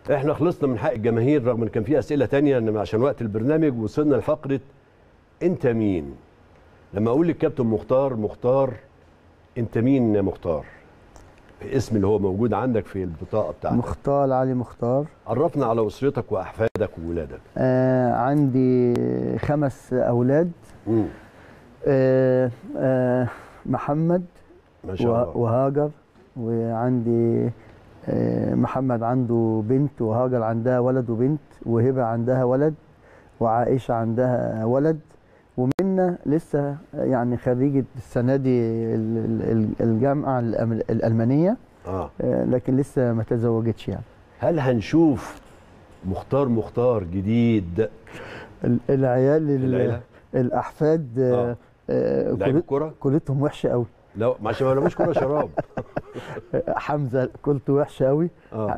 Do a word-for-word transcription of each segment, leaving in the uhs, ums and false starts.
احنا خلصنا من حق الجماهير رغم ان كان في اسئله ثانيه، انما عشان وقت البرنامج وصلنا لفقره انت مين. لما اقول للكابتن مختار مختار انت مين يا مختار؟ الاسم اللي هو موجود عندك في البطاقه بتاعتك. مختار علي مختار. عرفنا على اسرتك واحفادك وولادك. آه عندي خمس اولاد. امم آه آه محمد ما شاء الله وهاجر، وعندي آه محمد عنده بنت، وهاجر عندها ولد وبنت، وهبه عندها ولد، وعائشه عندها ولد، ومنى لسه يعني خريجه السنه دي الجامعه الالمانيه. آه. لكن لسه ما تزوجتش يعني. هل هنشوف مختار مختار جديد؟ العيال العيلة؟ الاحفاد آه. آه لعيب كوره؟ كلتهم وحشه قوي. لا عشان ما لهمش كوره شراب. حمزه كلته وحشه قوي. آه.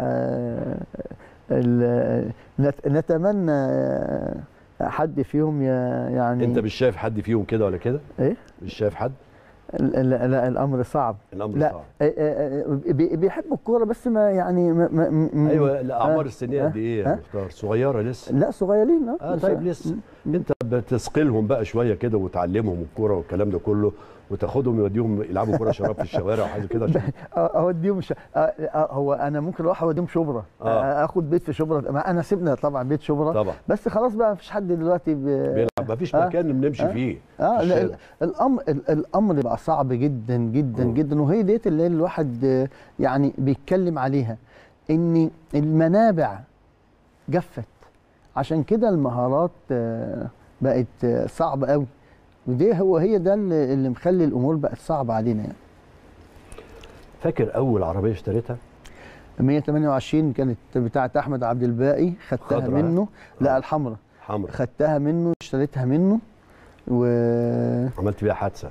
آه نتمنى حد فيهم يعني. انت مش شايف حد فيهم كده ولا كده؟ ايه؟ مش شايف حد؟ لا, لا الامر صعب. الامر لا صعب. بيحبوا الكوره بس ما يعني ما ما ايوه. الاعمار السنيه قد ايه يا مختار؟ صغيره لسه؟ لا صغيرين. اه, آه طيب لسه. انت بتثقلهم بقى شويه كده وتعلمهم الكوره والكلام ده كله، وتاخدهم يوديهم يلعبوا كوره شراب في الشوارع وحاجه كده عشان اوديهم ش... هو انا ممكن اروح اوديهم شبرا. آه. اخد بيت في شبرا. ما انا سيبنا طبعا بيت شبرا طبعا، بس خلاص بقى مفيش حد دلوقتي ب... بيلعب، مفيش مكان آه. بنمشي آه. فيه. اه لا الامر الامر بقى صعب جدا جدا م. جدا، وهي ديت اللي الواحد يعني بيتكلم عليها، ان المنابع جفت، عشان كده المهارات بقت صعبه قوي، ودي هو هي ده اللي مخلي الامور بقت صعبه علينا يعني. فاكر اول عربيه اشتريتها؟ مية وتمانية وعشرين كانت بتاعه احمد عبد الباقي، خدتها منه. لا الحمراء. حمراء. خدتها منه، اشتريتها منه و عملت بيها حادثه؟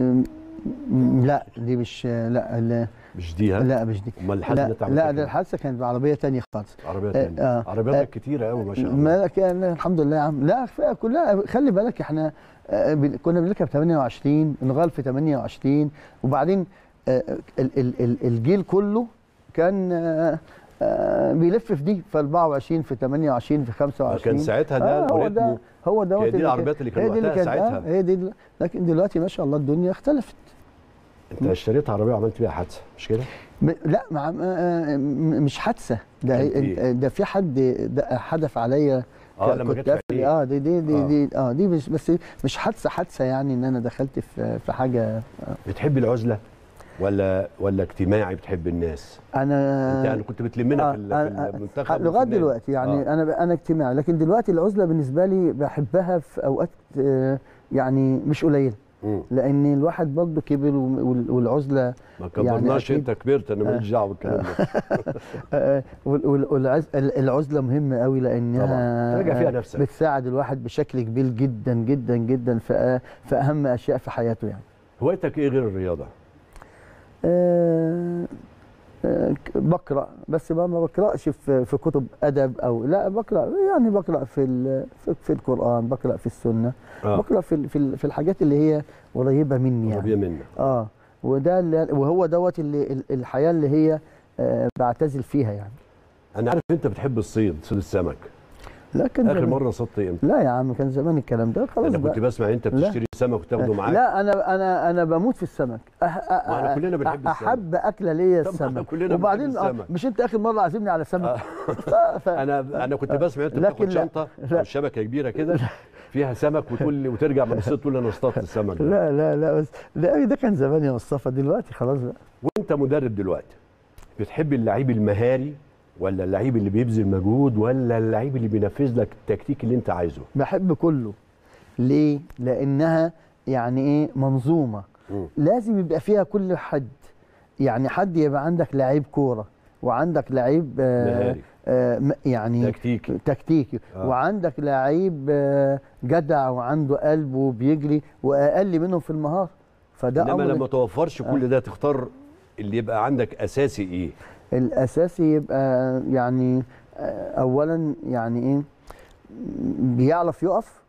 لا دي مش لا, لا مش دي. ها؟ لا مش دي. امال الحادثه اللي لا, لا ده الحادثه كانت بعربيه ثانيه خالص. عربيه ثانيه. آه. عربياتك آه. كتيره قوي ما شاء الله. مالك يعني الحمد لله يا عم. لا كلها خلي بالك احنا آه كنا بنركب ثمانية وعشرين، نغال في ثمانية وعشرين، وبعدين آه ال ال ال الجيل كله كان آه آه بيلف في دي، في أربعة وعشرين، في ثمانية وعشرين، في خمسة وعشرين. كان ساعتها ده آه هو ده هو دوت. هي دي العربيات اللي كانوا وقتها ساعتها. آه هي دي. لكن دلوقتي ما شاء الله الدنيا اختلفت. انت اشتريت عربيه وعملت بيها حادثه مش كده؟ لا مع مش حادثه، ده ده في حد ده حدف عليا. اه لما جت في اه دي دي دي, آه. دي اه دي بس, بس مش حادثه حادثه يعني ان انا دخلت في في حاجه. آه. بتحب العزله ولا ولا اجتماعي بتحب الناس؟ انا انت يعني كنت بتلمنا آه في المنتخب آه لغايه دلوقتي يعني. آه. انا انا اجتماعي، لكن دلوقتي العزله بالنسبه لي بحبها في اوقات آه يعني مش قليله، لان الواحد برضه كبر والعزله ما كبرناش يعني. انت كبرت، انا ماليش دعوه بالكلام ده. العزله مهمه قوي لانها تراجع فيها نفسك، بتساعد الواحد بشكل كبير جدا جدا جدا في في اهم اشياء في حياته يعني. هوايتك ايه غير الرياضه؟ أه بقرا، بس ما بقراش في في كتب ادب او لا، بقرا يعني بقرا في في القران، بقرا في السنه. آه. بقرا في في في الحاجات اللي هي قريبه مني يعني. قريبه منك. اه وده اللي وهو دوت اللي الحياه اللي هي آه بعتزل فيها يعني. انا عارف انت بتحب الصيد، صيد السمك. لا كان اخر مره صدت امتى؟ لا يا عم كان زمان الكلام ده خلاص. انا كنت بسمع انت بتشتري سمك وتاخده معاك. لا انا انا انا بموت في السمك. أه أه كلنا بنحب السمك. احب اكله ليا السمك. كلنا وبعدين السمك. مش انت اخر مره عازمني على سمك؟ أه ف... انا انا كنت بسمع انت بتاخد شنطه او شبكه كبيره كده فيها سمك وتقول وترجع من الصيد تقول انا اصطدت السمك ده. لا لا لا بس ده, ده كان زمان يا مصطفى، دلوقتي خلاص بقى. وانت مدرب دلوقتي بتحب اللعيب المهاري ولا اللعيب اللي بيبذل مجهود ولا اللعيب اللي بينفذ لك التكتيك اللي انت عايزه؟ بحب كله. ليه؟ لانها يعني ايه منظومه. م. لازم يبقى فيها كل حد، يعني حد يبقى عندك لعيب كوره وعندك لعيب آه آه يعني تكتيكي تكتيكي آه. وعندك لعيب آه جدع وعنده قلب وبيجري واقل منهم في المهاره. فده انما لما توفرش كل ده تختار اللي يبقى عندك اساسي ايه؟ الاساسي يبقى يعني اولا يعني ايه بيعرف يقف.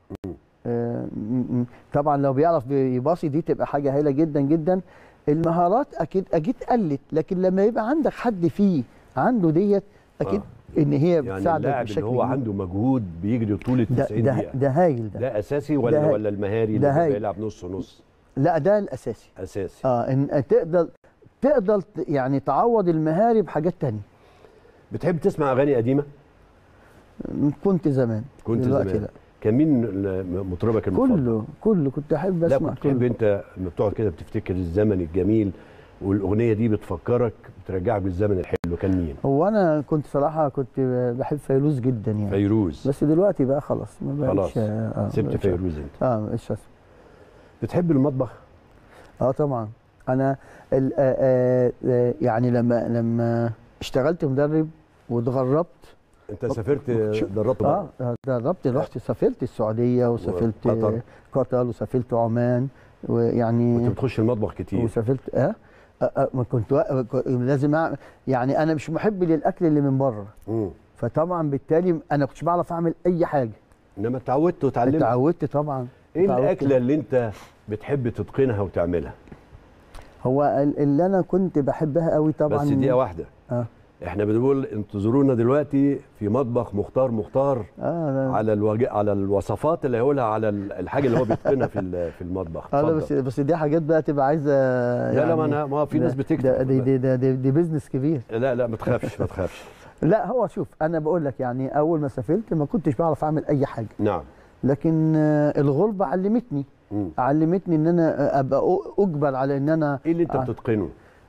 طبعا لو بيعرف يباصي دي تبقى حاجه هايله جدا جدا. المهارات اكيد اكيد قلت، لكن لما يبقى عندك حد فيه عنده ديت اكيد ان هي يعني بتساعدك اللاعب بشكل اللي هو عنده مجهود بيجري طول ال ده تسعين ده, دقيقه ده هايل ده, ده اساسي ولا ده ولا المهاري ده اللي هايل. بيلعب نص نص؟ لا ده الاساسي. اساسي. اه ان تقدر تقدر ت- يعني تعوض المهاري بحاجات تانية. بتحب تسمع اغاني قديمه؟ كنت زمان، كنت دلوقتي زمان. لا. كان مين ال- مطربك المفضل؟ كله كله كنت احب لا اسمع كنت تحب كله. انت لما بتقعد كده بتفتكر الزمن الجميل والاغنيه دي بتفكرك بترجعك بالزمن الحلو، كان مين؟ هو انا كنت صراحه كنت بحب فيروز جدا يعني. فيروز. بس دلوقتي بقى خلاص ما بقتش. خلاص آه سبت بقتش- فيروز انت. اه مش اسمع. بتحب المطبخ؟ اه طبعا. انا ال- آه آه آه يعني لما لما اشتغلت مدرب واتغربت. انت سافرت شو- دربت اه بره؟ دربت، رحت سافرت السعوديه وسافرت وقطر. قطر وسافرت عمان ويعني كنت بتخش المطبخ كتير. وسافرت اه, آه, آه ما كنت وا- ك- لازم أعمل يعني انا مش محب للاكل اللي من بره. امم فطبعا بالتالي انا كنتش بعرف اعمل اي حاجه. انما اتعودت وتعلمت. اتعودت طبعا. ايه اتعودت. الاكله اللي انت بتحب تتقنها وتعملها؟ هو ال- اللي انا كنت بحبها قوي طبعا. بس دقيقه واحده. اه احنا بنقول انتظرونا دلوقتي في مطبخ مختار مختار اه لا. على الوج... على الوصفات اللي هيقولها على ال- الحاجه اللي هو بيتقنها في ال- في المطبخ. اه لا اتفضل. بس بس دي حاجات بقى تبقى عايزه لا يعني لا ما انا ما في ناس ده- بتكتب. ده دي دي دي, دي, دي بيزنس كبير. لا لا ما تخافش ما تخافش. لا هو شوف انا بقول لك يعني اول ما سافرت ما كنتش بعرف اعمل اي حاجه. نعم. لكن آه، الغربه علمتني مم. علمتني ان انا ابقى أ- اجبر على ان انا ايه اللي انت آه. بتتقنه؟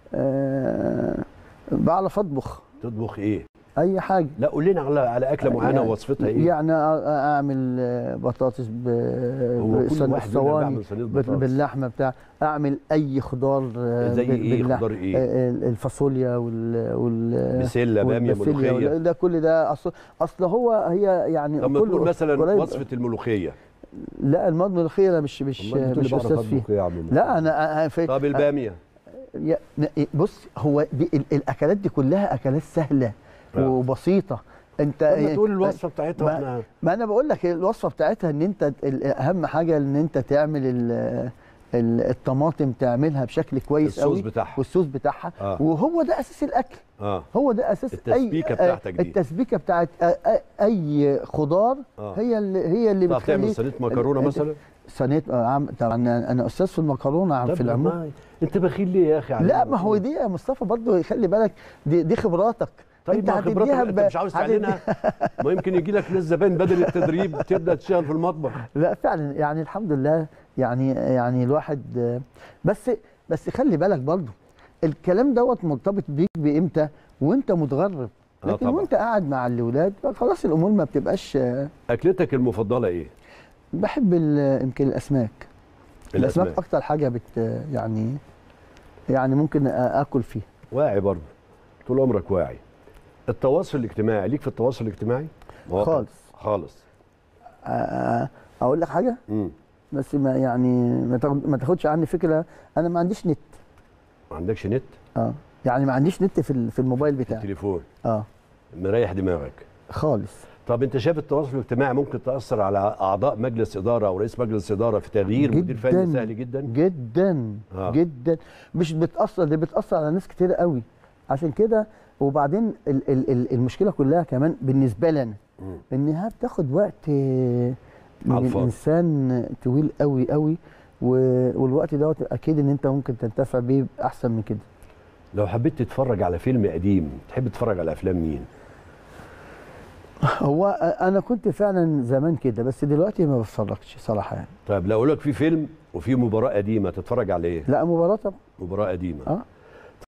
آه بعرف اطبخ تطبخ ايه؟ اي حاجه. لا قول لنا على على اكله معينه يعني- ووصفتها ايه؟ يعني أ- اعمل آه، بطاطس ب هو كل بصن- واحد مننا صواني بيعمل صينيه بال- بطاطس. باللحمه بتاع اعمل اي خضار آه، زي بال- ايه؟ باللحمة. خضار ايه؟ آه، الفاصوليا وال وال بسله باميه والبسلة ملوخيه. وال- ده كل ده اصل اصل هو هي يعني طب ما كله تقول مثلا قريب. وصفه الملوخيه. لا الملوخيه انا مش مش أمال بتقول لي مش بعرف استاذ أطبخ فيها. إيه يا عم؟ لا انا أنا في طب الباميه. يا- بص هو دي ال- الاكلات دي كلها اكلات سهله آه. وبسيطه. انت طب ما تقول الوصفه بتاعتها ما, واحنا. ما انا بقول لك الوصفه بتاعتها ان انت ال- اهم حاجه ان انت تعمل ال- ال- الطماطم تعملها بشكل كويس الصوص قوي بتاعها. والصوص بتاعها. آه. وهو ده اساس الاكل. اه هو ده اساس التسبيكة اي بتاعتك دي. التسبيكه بتاعت أ- أ- اي خضار. آه. هي اللي هي اللي تعرف تعمل بتخلي صينيه مكرونه ال- مثلا؟ صينيه آه، عم- طبعا انا أنا استاذ في المكرونه عم طب في العموم. ما- انت بخيل ليه يا اخي؟ لا ما هو دي يا مصطفى برضه خلي بالك دي, دي خبراتك. طيب ما خبراتك انت مش عاوز تعلنها؟ ما يمكن يجي لك ناس زبائن بدل التدريب تبدا تشتغل في المطبخ. لا فعلا يعني الحمد لله يعني يعني الواحد آه، بس بس خلي بالك برضه الكلام دوت مرتبط بيك بامتى وانت متغرب. آه لكن طبعا. وانت قاعد مع الاولاد خلاص الامور ما بتبقاش. آه، اكلتك المفضله ايه؟ بحب ال- يمكن الاسماك. الاسماك الاسماك. اكتر حاجه بت يعني يعني ممكن آ- اكل فيها. واعي برضه طول عمرك واعي. التواصل الاجتماعي ليك في التواصل الاجتماعي؟ مواقع؟ خالص. خالص. آه، اقول لك حاجه امم بس ما يعني ما تاخد- ما تاخدش عني فكره. انا ما عنديش نت. ما عندكش نت؟ اه يعني ما عنديش نت في ال- في الموبايل بتاعي. تليفون اه مريح دماغك. خالص. طب انت شايف التواصل الاجتماعي ممكن تاثر على اعضاء مجلس اداره او رئيس مجلس اداره في تغيير مدير فني سهل جدا؟ جدا آه. جدا. مش بتاثر دي بتاثر على ناس كتير قوي. عشان كده وبعدين ال ال ال المشكله كلها كمان بالنسبه لنا مم. انها بتاخد وقت آه، على من الفاضي. الانسان طويل قوي قوي و- والوقت دوت اكيد ان انت ممكن تنتفع بيه احسن من كده. لو حبيت تتفرج على فيلم قديم تحب تتفرج على افلام مين؟ هو انا كنت فعلا زمان كده بس دلوقتي ما بتفرجش صراحه يعني. طيب لو اقول لك في فيلم وفي مباراه قديمه تتفرج على ايه؟ لا مباراه طبعا. مباراه قديمه. اه